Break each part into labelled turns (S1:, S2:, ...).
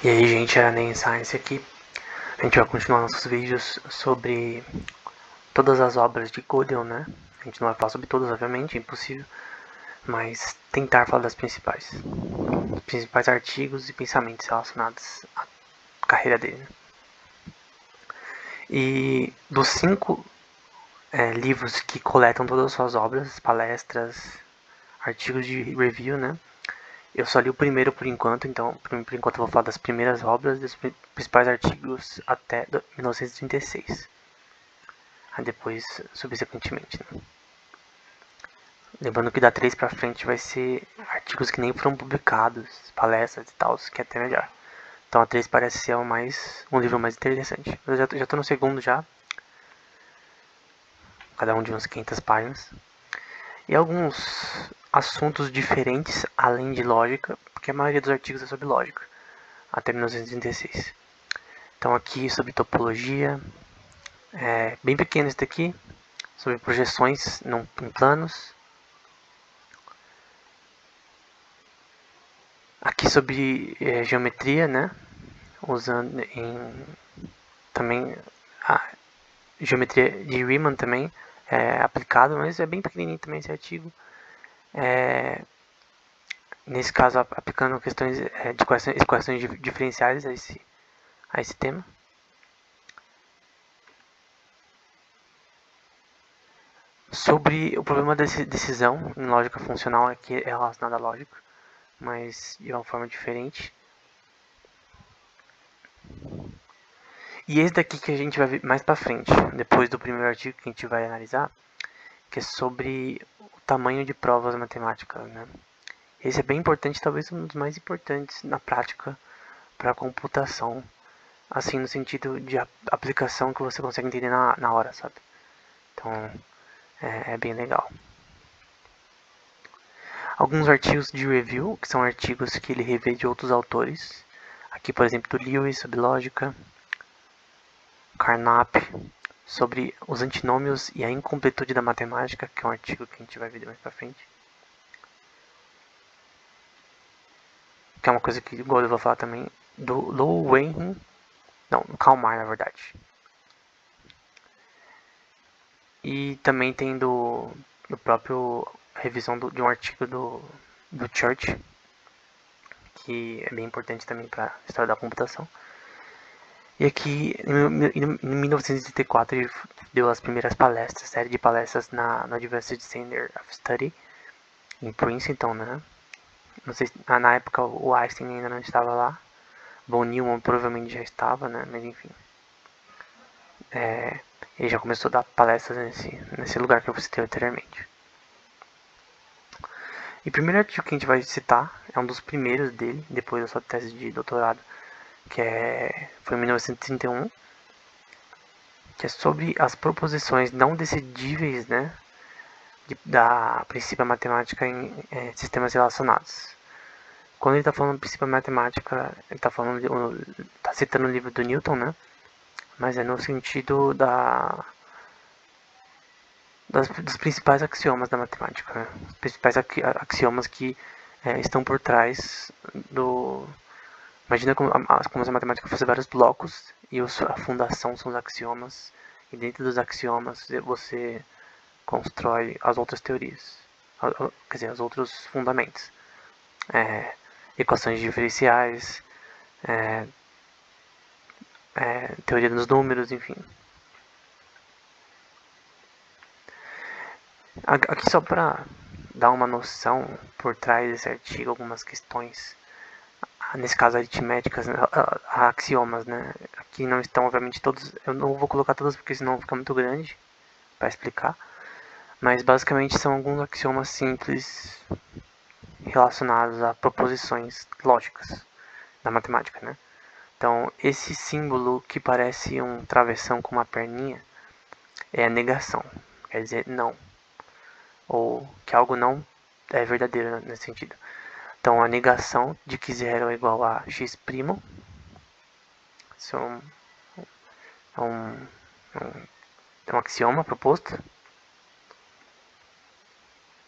S1: E aí, gente, é a NEM Science aqui. A gente vai continuar nossos vídeos sobre todas as obras de Gödel, né? A gente não vai falar sobre todas, obviamente, é impossível, mas tentar falar das principais. Os principais artigos e pensamentos relacionados à carreira dele. Né? E dos 5 livros que coletam todas as suas obras, palestras, artigos de review, né? Eu só li o primeiro por enquanto, então por enquanto eu vou falar das primeiras obras, dos principais artigos até 1936. Aí depois, subsequentemente, né? Lembrando que da 3 pra frente vai ser artigos que nem foram publicados, palestras e tal, que é até melhor. Então a 3 parece ser um livro mais interessante. Eu já tô no segundo já, cada um de uns 500 páginas. E alguns assuntos diferentes, além de lógica, porque a maioria dos artigos é sobre lógica, até 1936. Então aqui sobre topologia, bem pequeno esse daqui, sobre projeções em planos. Aqui sobre geometria, né? Usando também a geometria de Riemann também aplicado, mas é bem pequenininho também esse artigo. Nesse caso, aplicando questões de equações diferenciais a esse tema. Sobre o problema da decisão em lógica funcional, é que é relacionado à lógica, mas de uma forma diferente. E esse daqui que a gente vai ver mais pra frente, depois do primeiro artigo que a gente vai analisar, que é sobre o tamanho de provas matemáticas, né? Esse é bem importante, talvez um dos mais importantes na prática para a computação, assim no sentido de aplicação que você consegue entender na hora, sabe? Então é bem legal. Alguns artigos de review, que são artigos que ele revê de outros autores. Aqui, por exemplo, do Lewis sobre lógica, Carnap sobre os antinômios e a incompletude da matemática, que é um artigo que a gente vai ver mais pra frente. Que é uma coisa que eu vou falar também, do Lou Wenhin, não, Kalmar na verdade. E também tem do próprio revisão de um artigo do Church, que é bem importante também para a história da computação. E aqui, em 1984, ele deu as primeiras palestras, série de palestras na University Center of Study, em Princeton, né? Não sei, na época o Einstein ainda não estava lá. Von Neumann provavelmente já estava, né? Mas enfim. Ele já começou a dar palestras nesse lugar que eu citei anteriormente. E o primeiro artigo que a gente vai citar é um dos primeiros dele, depois da sua tese de doutorado, que foi em 1931, que é sobre as proposições não decidíveis, né, da princípio matemática em sistemas relacionados. Quando ele está falando de princípio matemática, ele está citando o livro do Newton, né, mas é no sentido dos principais axiomas da matemática, né? Os principais axiomas que estão por trás do... Imagina como se a matemática fosse vários blocos e a fundação são os axiomas, e dentro dos axiomas você constrói as outras teorias, quer dizer, os outros fundamentos. Equações diferenciais, teoria dos números, enfim. Aqui só para dar uma noção por trás desse artigo, algumas questões, nesse caso aritméticas, axiomas, né? Aqui não estão, obviamente, todos, eu não vou colocar todos porque senão fica muito grande para explicar, mas basicamente são alguns axiomas simples relacionados a proposições lógicas da matemática, né? Então, esse símbolo que parece um travessão com uma perninha é a negação, quer dizer não, ou que algo não é verdadeiro nesse sentido. Então, a negação de que zero é igual a x', isso é um axioma proposto.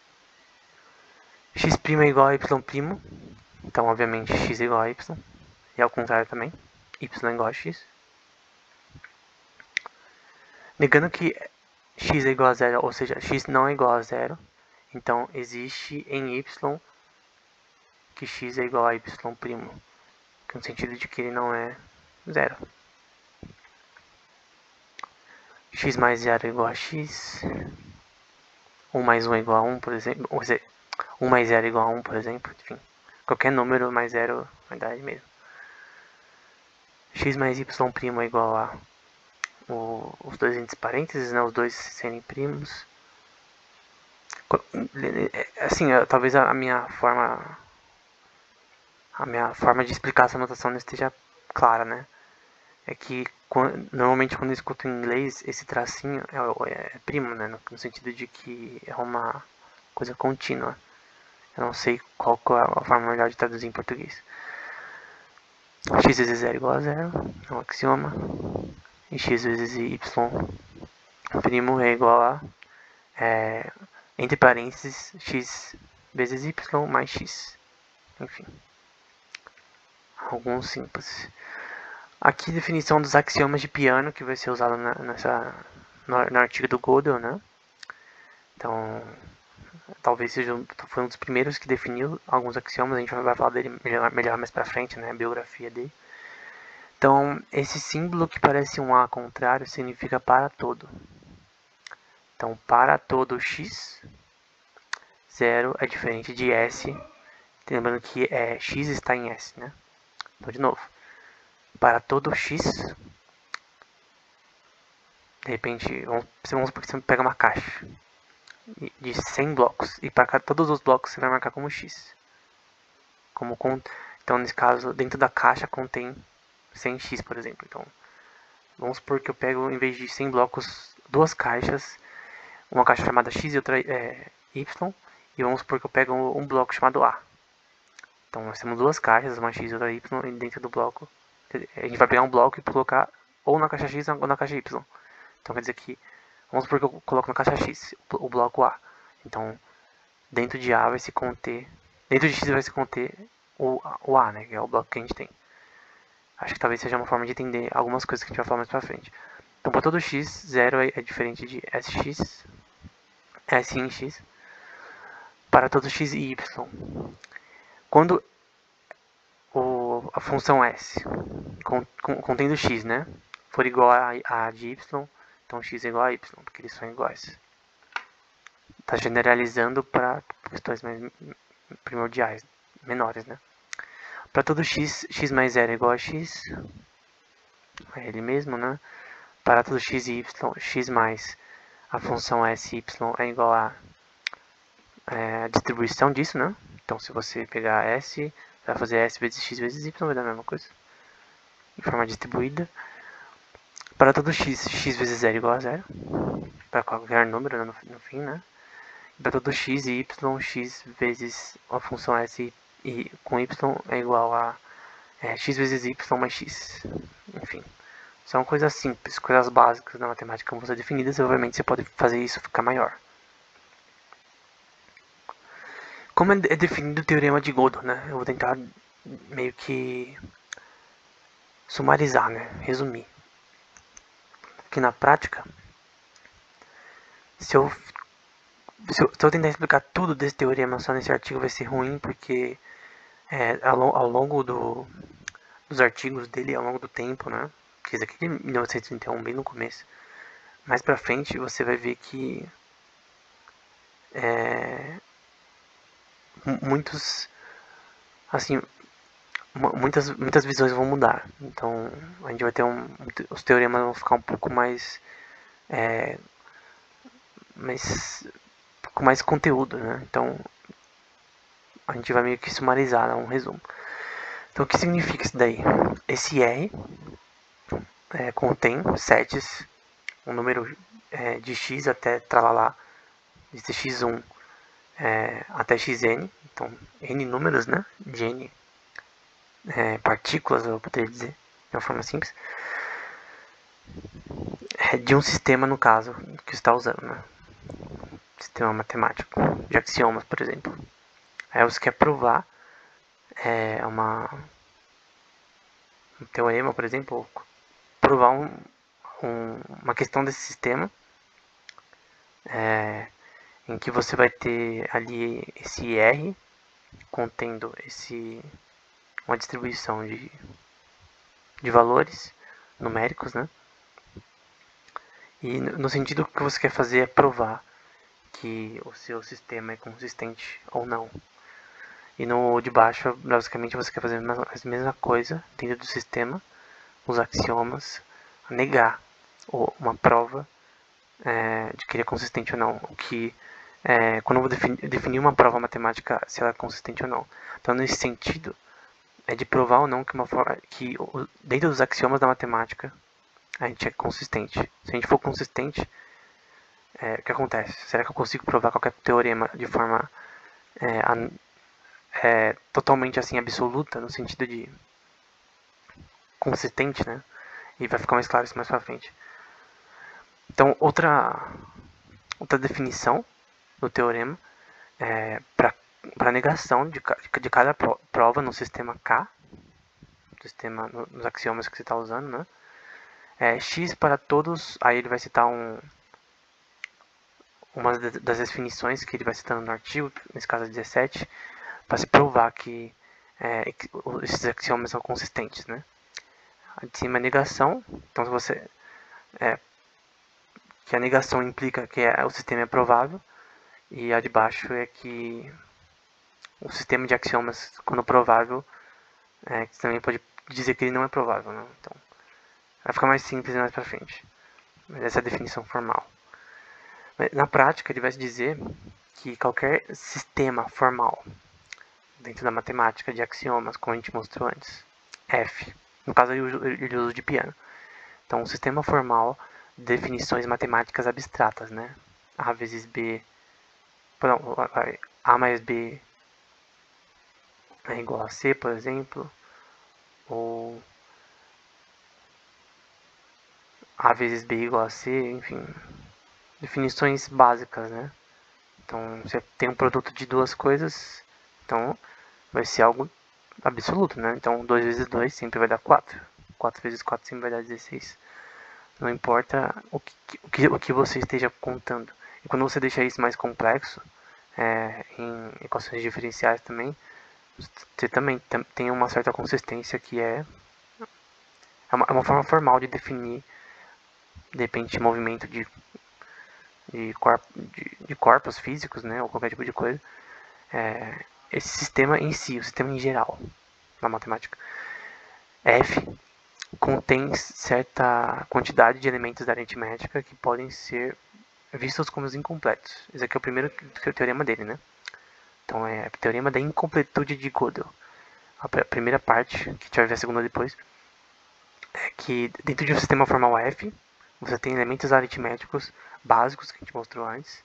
S1: X' é igual a y', então obviamente x é igual a y. e ao contrário também, y é igual a x. Negando que x é igual a zero, ou seja, x não é igual a zero, então existe em y que x é igual a y', que no sentido de que ele não é zero. X mais 0 é igual a x, 1 mais 1 é igual a 1, por exemplo, ou seja, 1 mais 0 é igual a 1, por exemplo, enfim, qualquer número mais 0 vai dar ele mesmo. X mais y' é igual a os dois entre parênteses, né, os dois serem primos. Assim, talvez a minha forma de explicar essa notação não esteja clara, né? É que normalmente quando eu escuto em inglês, esse tracinho é primo, né? No sentido de que é uma coisa contínua. Eu não sei qual é a forma melhor de traduzir em português. X vezes 0 é igual a 0, é um axioma. E x vezes y' é igual a, entre parênteses, x vezes y mais x. Enfim, alguns simples. Aqui, definição dos axiomas de Peano, que vai ser usado no artigo do Gödel, né? Então, talvez foi um dos primeiros que definiu alguns axiomas, a gente vai falar dele melhor mais pra frente, né? A biografia dele. Então, esse símbolo que parece um A contrário significa para todo. Então, para todo x, 0 é diferente de S, lembrando que x está em S, né? Então, de novo, para todo x, de repente, vamos supor que você pega uma caixa de 100 blocos, e para todos os blocos você vai marcar como x. Então, nesse caso, dentro da caixa contém 100x, por exemplo. Então, vamos supor que eu pego, em vez de 100 blocos, duas caixas, uma caixa chamada x e outra y, e vamos supor que eu pego um bloco chamado A. Então, nós temos duas caixas, uma x e outra y, e dentro do bloco, a gente vai pegar um bloco e colocar ou na caixa x ou na caixa y. Então, quer dizer que, vamos supor que eu coloco na caixa x o bloco A. Então, dentro de A vai se conter, dentro de x vai se conter o A, né, que é o bloco que a gente tem. Acho que talvez seja uma forma de entender algumas coisas que a gente vai falar mais pra frente. Então, para todo x, 0 é diferente de sx, s em x, para todo x e y. Quando a função s, contendo x, né, for igual a de y, então x é igual a y, porque eles são iguais. Está generalizando para questões mais primordiais, menores, né. Para todo x, x mais 0 é igual a x, é ele mesmo, né. Para todo x e y, x mais a função s y é igual a distribuição disso, né. Então, se você pegar s, vai fazer s vezes x vezes y, vai dar a mesma coisa, de forma distribuída. Para todo x, x vezes 0 é igual a 0, para qualquer número no fim, né. Para todo x e y, x vezes a função s e com y é igual a x vezes y mais x. Enfim, são coisas simples, coisas básicas da matemática que vão ser definidas, e obviamente você pode fazer isso ficar maior. Como é definido o teorema de Gödel, né? Eu vou tentar meio que sumarizar, né? Resumir. Que na prática, se eu tentar explicar tudo desse teorema só nesse artigo vai ser ruim, porque ao longo dos artigos dele, ao longo do tempo, né? Que esse aqui é de 1931, bem no começo. Mais pra frente você vai ver que muitas visões vão mudar. Então a gente vai ter os teoremas vão ficar um pouco mais com mais conteúdo, né? Então a gente vai meio que sumarizar, um resumo. Então o que significa isso daí? Esse R contém sets, um número de x até tralalá, de x1 até xn, então n números, né? De n partículas, eu poderia dizer, de uma forma simples, de um sistema, no caso, que você está usando, né? Sistema matemático, de axiomas, por exemplo. Aí você quer provar teorema, por exemplo, provar uma questão desse sistema, em que você vai ter ali esse R contendo uma distribuição de valores numéricos, né? E no sentido que você quer fazer é provar que o seu sistema é consistente ou não. E no de baixo, basicamente, você quer fazer a mesma coisa dentro do sistema, os axiomas, negar uma prova de que ele é consistente ou não. O que, quando eu vou definir uma prova matemática, se ela é consistente ou não. Então, nesse sentido, é de provar ou não que dentro dos axiomas da matemática a gente é consistente. Se a gente for consistente, o que acontece? Será que eu consigo provar qualquer teorema de forma totalmente assim absoluta, no sentido de consistente, né? E vai ficar mais claro isso mais pra frente. Então, outra definição do teorema para negação de cada prova no sistema K, nos axiomas que você está usando, né? X para todos, aí ele vai citar uma das definições que ele vai citando no artigo, nesse caso 17, para se provar que esses axiomas são consistentes, né? A de cima é negação, então se você que a negação implica que o sistema é provável, e a de baixo é que o sistema de axiomas, quando provável, que também pode dizer que ele não é provável, né? Então, vai ficar mais simples mais pra frente. Mas essa é a definição formal. Mas, na prática, ele vai dizer que qualquer sistema formal dentro da matemática de axiomas, como a gente mostrou antes, F, no caso ele usa de piano. Então, um sistema formal de definições matemáticas abstratas, né? A vezes B, não, A mais B é igual a C, por exemplo, ou A vezes B igual a C, enfim, definições básicas, né? Então, você tem um produto de duas coisas, então vai ser algo absoluto, né? Então, 2 vezes 2 sempre vai dar 4. 4 vezes 4 sempre vai dar 16. Não importa o que você esteja contando. E quando você deixa isso mais complexo, em equações diferenciais também, você também tem uma certa consistência que é uma forma formal de definir, de repente, movimento de corpos físicos, né, ou qualquer tipo de coisa. Esse sistema em si, o sistema em geral, na matemática. F contém certa quantidade de elementos da aritmética que podem ser vistos como incompletos. Esse aqui é o primeiro teorema dele, né? Então é o teorema da incompletude de Gödel. A primeira parte, que a gente vai ver a segunda depois, é que dentro de um sistema formal F, você tem elementos aritméticos básicos que a gente mostrou antes,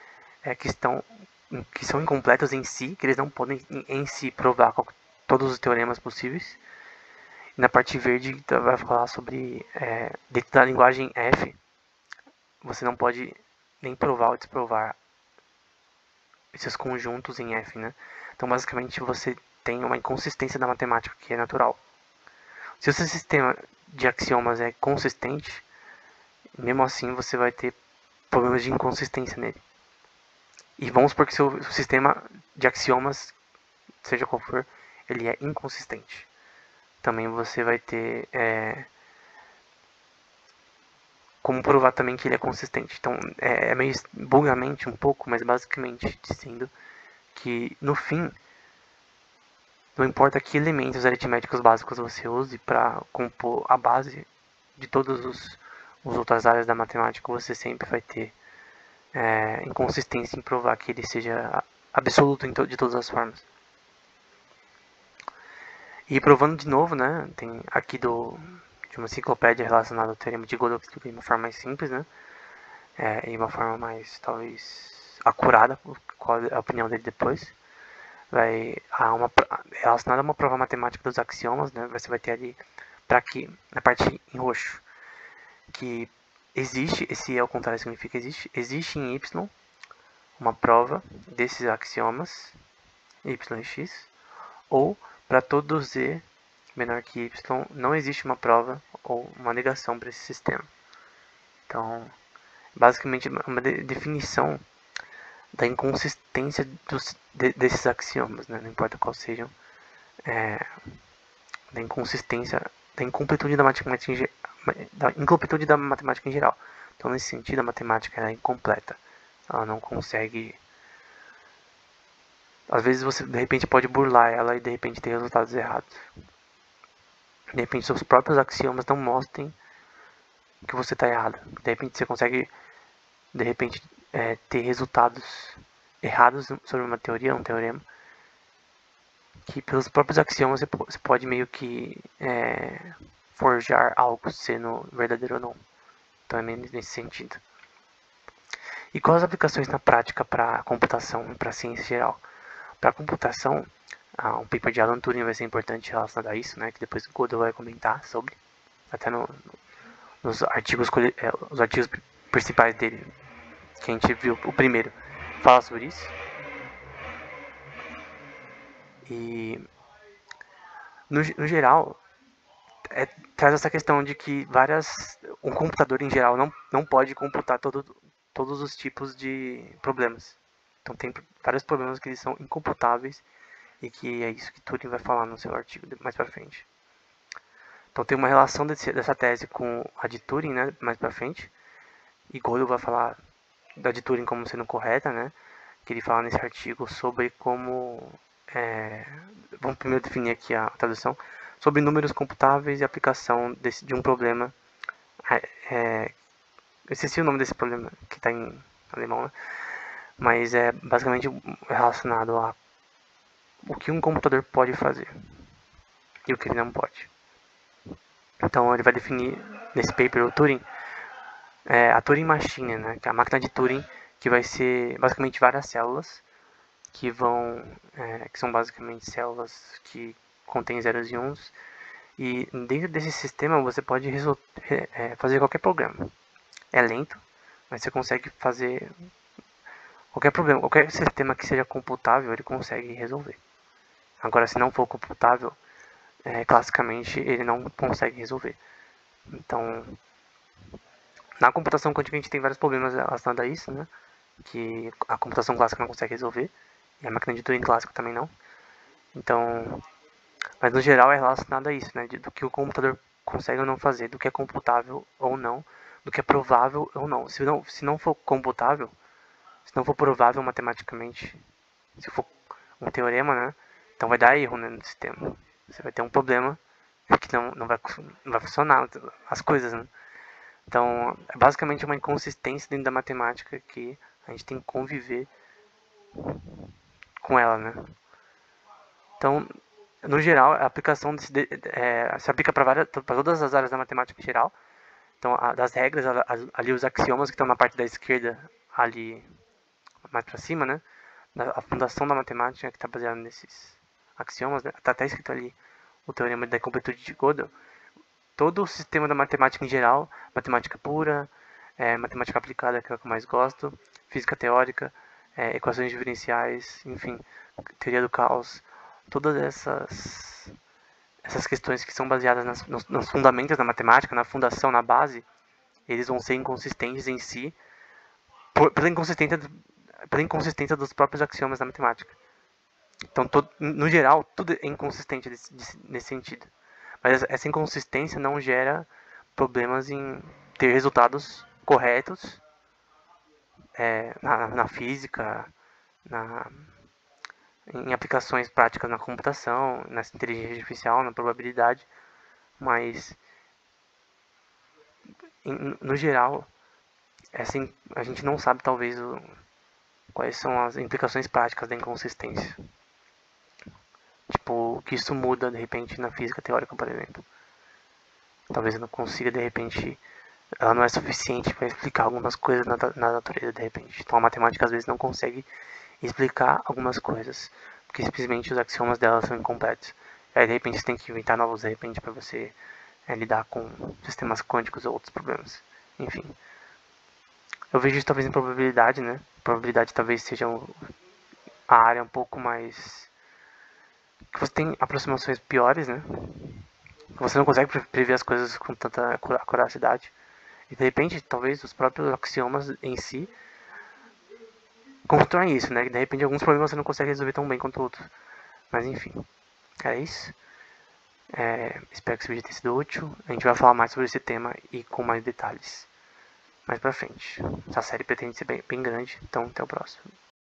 S1: que são incompletos em si, que eles não podem em si provar todos os teoremas possíveis. E na parte verde vai falar sobre, dentro da linguagem F, você não pode nem provar ou desprovar esses conjuntos em F, né? Então, basicamente, você tem uma inconsistência da matemática que é natural. Se o seu sistema de axiomas é consistente, mesmo assim você vai ter problemas de inconsistência nele. E vamos supor que seu sistema de axiomas, seja qual for, ele é inconsistente. Também você vai ter como provar também que ele é consistente. Então é meio bugamente um pouco, mas basicamente dizendo que no fim não importa que elementos aritméticos básicos você use para compor a base de todas as outras áreas da matemática, você sempre vai ter inconsistência em provar que ele seja absoluto de todas as formas. E provando de novo, né, tem aqui de uma enciclopédia relacionada ao teorema de Gödel que explica de uma forma mais simples, né, e uma forma mais, talvez, acurada, qual é a opinião dele depois. Relacionada a uma prova matemática dos axiomas, né, você vai ter ali, para aqui, na parte em roxo, que existe, esse ao contrário significa existe em Y uma prova desses axiomas, Y e X, ou para todo Z menor que y, não existe uma prova ou uma negação para esse sistema. Então, basicamente, uma definição da inconsistência desses axiomas, né? Não importa qual sejam, da inconsistência, da incompletude da matemática em geral. Então, nesse sentido, a matemática é incompleta. Ela não consegue. Às vezes você de repente pode burlar ela e de repente ter resultados errados. De repente seus próprios axiomas não mostrem que você está errado. De repente você consegue ter resultados errados sobre uma teoria, um teorema, que pelos próprios axiomas você pode meio que forjar algo sendo verdadeiro ou não. Então é meio nesse sentido. E quais as aplicações na prática para computação e para ciência em geral? Para computação, um paper de Alan Turing vai ser importante relacionado a isso, né, que depois o Godel vai comentar sobre, até nos artigos, os artigos principais dele, que a gente viu, o primeiro, fala sobre isso. E, no geral, traz essa questão de que um computador em geral não pode computar todos os tipos de problemas. Então tem vários problemas que eles são incomputáveis e que é isso que Turing vai falar no seu artigo mais para frente. Então tem uma relação dessa tese com a de Turing, né, mais para frente. E Gödel vai falar da de Turing como sendo correta, né, que ele fala nesse artigo sobre como vamos primeiro definir aqui a tradução sobre números computáveis e aplicação de um problema. Eu esqueci o nome desse problema que está em alemão, né? Mas é basicamente relacionado a o que um computador pode fazer e o que ele não pode. Então ele vai definir nesse paper o Turing, a Turing Machine, né, que é a máquina de Turing, que vai ser basicamente várias células que são basicamente células que contêm zeros e uns, e dentro desse sistema você pode fazer qualquer programa. É lento, mas você consegue fazer qualquer problema, qualquer sistema que seja computável, ele consegue resolver. Agora, se não for computável, classicamente ele não consegue resolver. Então, na computação quântica a gente tem vários problemas relacionados a isso, né? Que a computação clássica não consegue resolver, e a máquina de Turing clássica também não. Então, mas no geral é relacionado a isso, né? Do que o computador consegue ou não fazer, do que é computável ou não, do que é provável ou não. Se não for computável, se não for provável matematicamente, se for um teorema, né? Então vai dar erro, né, no sistema. Você vai ter um problema que não vai funcionar as coisas, né? Então, é basicamente uma inconsistência dentro da matemática que a gente tem que conviver com ela, né? Então, no geral, a aplicação se aplica para todas as áreas da matemática em geral. Então, das regras, ali os axiomas que estão na parte da esquerda, ali mais para cima, né? A fundação da matemática que está baseada nesses axiomas, né? Está até escrito ali o teorema da incompletude de Gödel. Todo o sistema da matemática em geral, matemática pura, matemática aplicada, que é o que eu mais gosto, física teórica, equações diferenciais, enfim, teoria do caos, todas essas questões que são baseadas nos fundamentos da matemática, na fundação, na base, eles vão ser inconsistentes em si, pela inconsistência dos próprios axiomas da matemática. Então, no geral, tudo é inconsistente nesse sentido. Mas essa inconsistência não gera problemas em ter resultados corretos na física, em aplicações práticas na computação, na inteligência artificial, na probabilidade. Mas, no geral, a gente não sabe talvez quais são as implicações práticas da inconsistência. Tipo, que isso muda de repente na física teórica, por exemplo. Talvez eu não consiga, de repente, ela não é suficiente para explicar algumas coisas na natureza, de repente. Então a matemática às vezes não consegue explicar algumas coisas, porque simplesmente os axiomas dela são incompletos. Aí de repente você tem que inventar novos, de repente, para você lidar com sistemas quânticos ou outros problemas. Enfim. Eu vejo isso talvez em probabilidade, né? Probabilidade talvez seja a área um pouco mais que você tem aproximações piores, né? Você não consegue prever as coisas com tanta acuracidade. E de repente, talvez os próprios axiomas em si constroem isso, né? De repente, alguns problemas você não consegue resolver tão bem quanto outros. Mas enfim, é isso. Espero que esse vídeo tenha sido útil. A gente vai falar mais sobre esse tema e com mais detalhes mais pra frente. Essa série pretende ser bem grande, então até o próximo.